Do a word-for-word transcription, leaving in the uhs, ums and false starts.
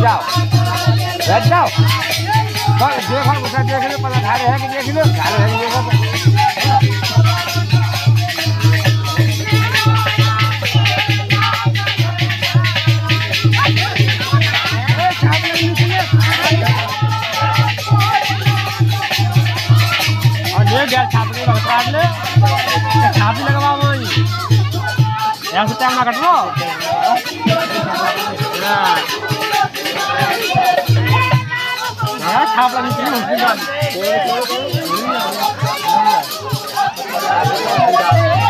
जाओ बैठ जाओ देखो उसे देख लो पता धारे है कि देख लो धारे है कि देखो गैस छापने काट ले छापी लगवा वही ऐसे टाइम ना कट लो हाँ छाप लगी थी उसकी बात